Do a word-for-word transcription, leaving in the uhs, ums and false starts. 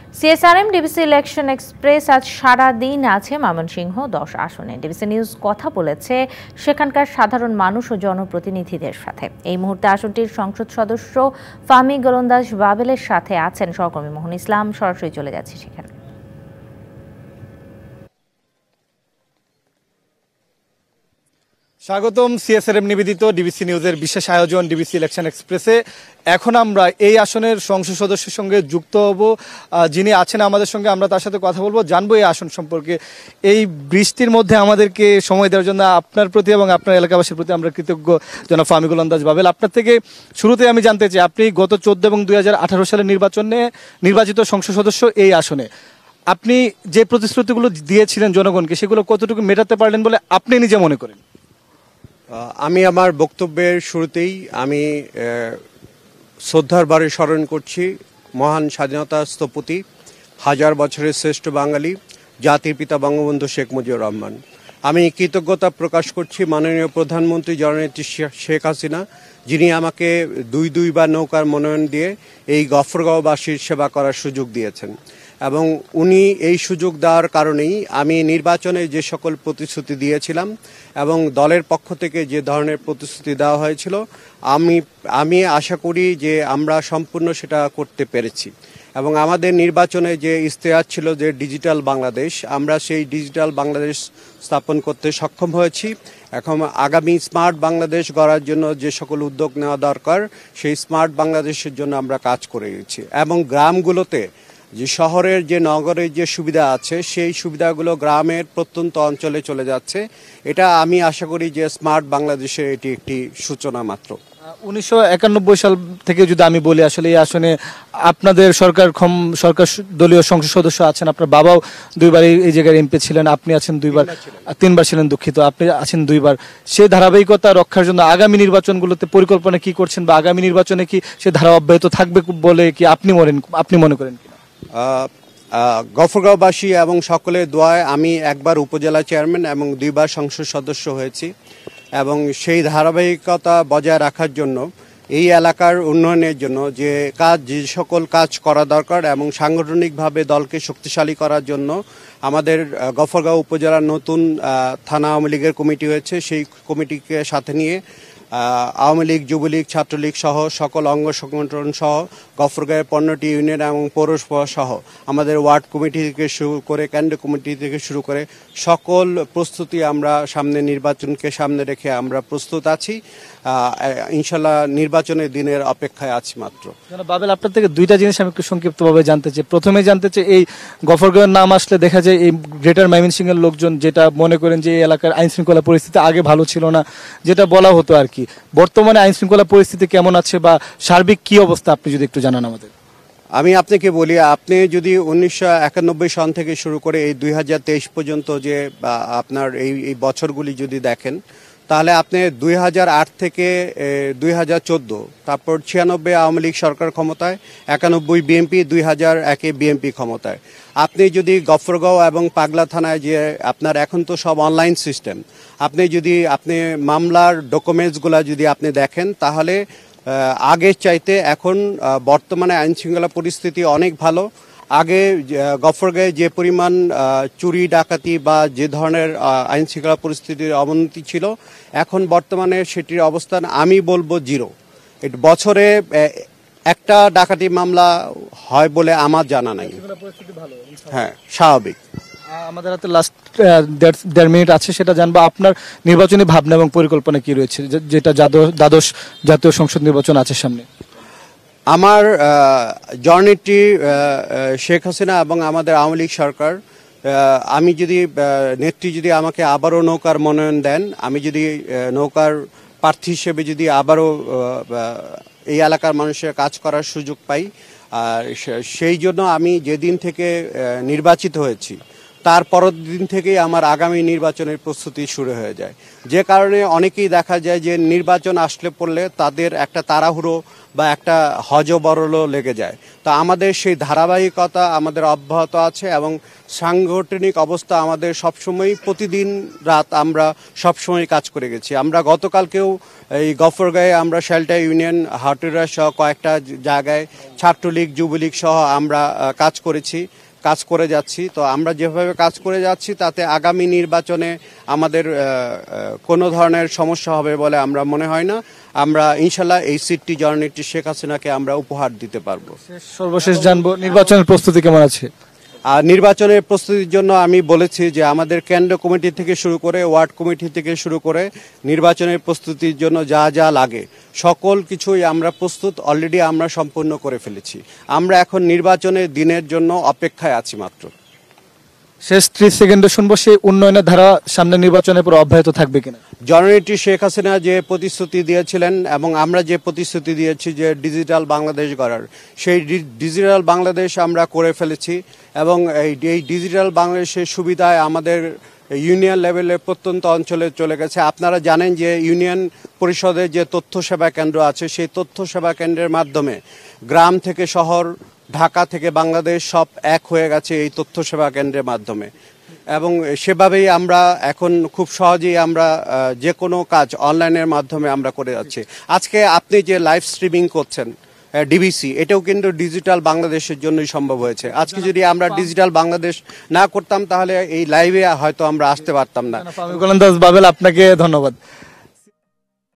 CSRM DBC election express আজ সারা দিন আছে ময়মনসিংহ দশ আসনে। ডিবিসি নিউজ কথা বলেছে সেখানকার সাধারণ মানুষ ও জনপ্রতিনিধিদের সাথে। এই মুহূর্তে আসনটির সংসদ সদস্য ফাহমি গোলন্দাজ বাবেলের সাথে আছেন সহকর্মী মোহন ইসলাম। সরাসরি চলে যাচ্ছে সেখানে। স্বাগতম সিএসআরএম নিবেদিত ডিবিসি নিউজের বিশেষ আয়োজন ডিবিসি ইলেকশন এক্সপ্রেসে। এখন আমরা এই আসনের সংসদ সদস্যের সঙ্গে যুক্ত হব, যিনি আছেন আমাদের সঙ্গে। আমরা তার সাথে কথা বলবো, জানবো এই আসন সম্পর্কে। এই বৃষ্টির মধ্যে আমাদেরকে সময় দেওয়ার জন্য আপনার প্রতি এবং আপনার এলাকাবাসীর প্রতি আমরা কৃতজ্ঞ। জনাব ফাহমি গোলন্দাজ বাবেল, আপনার থেকে শুরুতে আমি জানতে চাই, আপনি গত চোদ্দ এবং দুই হাজার আঠারো সালের নির্বাচনে নির্বাচিত সংসদ সদস্য এই আসনে। আপনি যে প্রতিশ্রুতিগুলো দিয়েছিলেন জনগণকে, সেগুলো কতটুকু মেটাতে পারলেন বলে আপনি নিজে মনে করেন? আমি আমার বক্তব্যের শুরুতেই আমি শ্রদ্ধার বারে স্মরণ করছি মহান স্বাধীনতা স্থপতি, হাজার বছরের শ্রেষ্ঠ বাঙালি, জাতির পিতা বঙ্গবন্ধু শেখ মুজিবুর রহমান। আমি কৃতজ্ঞতা প্রকাশ করছি মাননীয় প্রধানমন্ত্রী জননেত্রী শেখ হাসিনা, যিনি আমাকে দুই দুইবার নৌকার মনোনয়ন দিয়ে এই গফরগাঁওবাসীর সেবা করার সুযোগ দিয়েছেন। এবং উনি এই সুযোগ দেওয়ার কারণেই আমি নির্বাচনে যে সকল প্রতিশ্রুতি দিয়েছিলাম এবং দলের পক্ষ থেকে যে ধরনের প্রতিশ্রুতি দেওয়া হয়েছিল, আমি আমি আশা করি যে আমরা সম্পূর্ণ সেটা করতে পেরেছি। এবং আমাদের নির্বাচনে যে ইশতেহার ছিল যে ডিজিটাল বাংলাদেশ, আমরা সেই ডিজিটাল বাংলাদেশ স্থাপন করতে সক্ষম হয়েছি। এখন আগামী স্মার্ট বাংলাদেশ গড়ার জন্য যে সকল উদ্যোগ নেওয়া দরকার, সেই স্মার্ট বাংলাদেশের জন্য আমরা কাজ করে গেছি। এবং গ্রামগুলোতে যে শহরের যে নগরের যে সুবিধা আছে, সেই সুবিধাগুলো গ্রামের প্রত্যন্ত অঞ্চলে চলে যাচ্ছে। এটা আমি আশা করি যে স্মার্ট বাংলাদেশের এটি একটি সূচনা মাত্র। উনিশশো একানব্বই সাল থেকে যদি আমি বলি, আসলে এই আসনে আপনাদের সরকার সরকার দলীয় সংসদ সদস্য আছেন। আপনার বাবাও দুইবার এই জায়গায় এমপি ছিলেন, আপনি আছেন দুইবার, তিনবার ছিলেন দুঃখিত, আপনি আছেন দুইবার। সেই ধারাবাহিকতা রক্ষার জন্য আগামী নির্বাচনগুলোতে পরিকল্পনা কি করছেন, বা আগামী নির্বাচনে কি সে ধারা অব্যাহত থাকবে বলে কি আপনি মনে আপনি মনে করেন কিনা? গফরগাঁওবাসী এবং সকলের দোয়ায় আমি একবার উপজেলা চেয়ারম্যান এবং দুইবার সংসদ সদস্য হয়েছি। এবং সেই ধারাবাহিকতা বজায় রাখার জন্য, এই এলাকার উন্নয়নের জন্য যে কাজ যে সকল কাজ করা দরকার এবং সাংগঠনিকভাবে দলকে শক্তিশালী করার জন্য আমাদের গফরগাঁও উপজেলার নতুন থানা আওয়ামী লীগের কমিটি হয়েছে। সেই কমিটিকে সাথে নিয়ে আওয়ামী লীগ, যুবলীগ, ছাত্রলীগ সহ সকল অঙ্গ সংগঠন সহ গফরগাঁওয়ের পনেরোটি ইউনিয়ন এবং পৌরসভা সহ আমাদের ওয়ার্ড কমিটি থেকে শুরু করে কেন্দ্রীয় কমিটি থেকে শুরু করে সকল প্রস্তুতি আমরা সামনে নির্বাচনকে সামনে রেখে আমরা প্রস্তুত আছি। ইনশাল্লাহ নির্বাচনের দিনের অপেক্ষায় আছি মাত্র। বাবেল, আপনার থেকে দুইটা জিনিস আমি একটু সংক্ষিপ্তভাবে জানতে চাই। প্রথমে জানতে চাই, এই গফরগাঁওয়ের নাম আসলে দেখা যায় এই গ্রেটার ময়মনসিংহের লোকজন যেটা মনে করেন যে এই এলাকার আইন শৃঙ্খলা পরিস্থিতি আগে ভালো ছিল না, যেটা বলা হতো আর কি। বর্তমানে আইন শৃঙ্খলা পরিস্থিতি কেমন আছে বা সার্বিক কি অবস্থা, আপনি যদি একটু জানান আমাদের। আমি আপনাকে বলি, আপনি যদি উনিশশো একানব্বই সন থেকে শুরু করে এই দুই হাজার তেইশ পর্যন্ত যে আপনার এই এই বছরগুলি যদি দেখেন, তাহলে আপনি দুই হাজার আট থেকে দুই হাজার চোদ্দ, তারপর ছিয়ানব্বই আওয়ামী লীগ সরকার ক্ষমতায়, একানব্বই বিএনপি, দুই হাজার একে বিএনপি ক্ষমতায়। আপনি যদি গফরগাঁও এবং পাগলা থানায় যে আপনার এখন তো সব অনলাইন সিস্টেম, আপনি যদি আপনি মামলার ডকুমেন্টসগুলো যদি আপনি দেখেন, তাহলে আগের চাইতে এখন বর্তমানে আইন শৃঙ্খলা পরিস্থিতি অনেক ভালো। আগে গফরগাঁয়ে যে পরিমাণ চুরি ডাকাতি বা যে ধরনের আইন শৃঙ্খলা পরিস্থিতির অবনতি ছিল, এখন বর্তমানে সেটির অবস্থান আমি বলবো জিরো। বছরে একটা ডাকাতি মামলা হয় বলে আমার জানা নাই। হ্যাঁ, স্বাভাবিক। আমাদের হাতে লাস্ট দেড় মিনিট আছে, সেটা জানবো আপনার নির্বাচনী ভাবনা এবং পরিকল্পনা কি রয়েছে, যেটা দ্বাদশ জাতীয় সংসদ নির্বাচন আছে সামনে। আমার জননেত্রী শেখ হাসিনা এবং আমাদের আওয়ামী লীগ সরকার, আমি যদি নেত্রী যদি আমাকে আবারও নৌকার মনোনয়ন দেন, আমি যদি নৌকার প্রার্থী হিসেবে যদি আবারও এই এলাকার মানুষের কাজ করার সুযোগ পাই, সেই জন্য আমি যেদিন থেকে নির্বাচিত হয়েছি তার পরের দিন থেকেই আমার আগামী নির্বাচনের প্রস্তুতি শুরু হয়ে যায়। যে কারণে অনেকেই দেখা যায় যে নির্বাচন আসলে পড়লে তাদের একটা তাড়াহুড়ো বা একটা হজবরলও লেগে যায়। তো আমাদের সেই ধারাবাহিকতা আমাদের অব্যাহত আছে এবং সাংগঠনিক অবস্থা আমাদের সবসময় প্রতিদিন রাত আমরা সবসময় কাজ করে গেছি। আমরা গতকালকেও এই গফরগাঁয়ে আমরা শেল্টা ইউনিয়ন হাটুরা সহ কয়েকটা জায়গায় ছাত্রলীগ যুবলীগ সহ আমরা কাজ করেছি, কাজ করে যাচ্ছি। তো আমরা যেভাবে কাজ করে যাচ্ছি তাতে আগামী নির্বাচনে আমাদের কোনো ধরনের সমস্যা হবে বলে আমরা মনে হয় না। আমরা ইনশাল্লাহ এই সিটটি জননেত্রী শেখ হাসিনাকে আমরা উপহার দিতে পারবো। সর্বশেষ জানবো নির্বাচনের প্রস্তুতি কেমন আছে? আর নির্বাচনের প্রস্তুতির জন্য আমি বলেছি যে আমাদের কেন্দ্র কমিটি থেকে শুরু করে ওয়ার্ড কমিটি থেকে শুরু করে নির্বাচনের প্রস্তুতির জন্য যা যা লাগে সকল কিছুই আমরা প্রস্তুত অলরেডি আমরা সম্পূর্ণ করে ফেলেছি। আমরা এখন নির্বাচনের দিনের জন্য অপেক্ষায় আছি মাত্র। শেষ ত্রিশ সেকেন্ডে শুনবো, সেই উন্নয়নের ধারা সামনে নির্বাচনের পর অব্যাহত থাকবে কিনা? জননেত্রী শেখ হাসিনা যে প্রতিশ্রুতি দিয়েছিলেন এবং আমরা যে প্রতিশ্রুতি দিয়েছি যে ডিজিটাল বাংলাদেশ গড়ার, সেই ডিজিটাল বাংলাদেশ আমরা করে ফেলেছি এবং এই ডিজিটাল বাংলাদেশের সুবিধায় আমাদের ইউনিয়ন লেভেলের প্রত্যন্ত অঞ্চলে চলে গেছে। আপনারা জানেন যে ইউনিয়ন পরিষদের যে তথ্য সেবা কেন্দ্র আছে সেই তথ্য সেবা কেন্দ্রের মাধ্যমে গ্রাম থেকে শহর, ঢাকা থেকে বাংলাদেশ সব এক হয়ে গেছে এই তথ্য সেবা কেন্দ্রের মাধ্যমে এবং সেভাবেই আমরা এখন খুব সহজেই আমরা যে কোনো কাজ অনলাইনের মাধ্যমে আমরা করে যাচ্ছি। আজকে আপনি যে লাইভ স্ট্রিমিং করছেন ডিবিসি, এটাও কিন্তু ডিজিটাল বাংলাদেশের জন্যই সম্ভব হয়েছে। আজকে যদি আমরা ডিজিটাল বাংলাদেশ না করতাম তাহলে এই লাইভে হয়তো আমরা আসতে পারতাম না। বাবেল, আপনাকে ধন্যবাদ।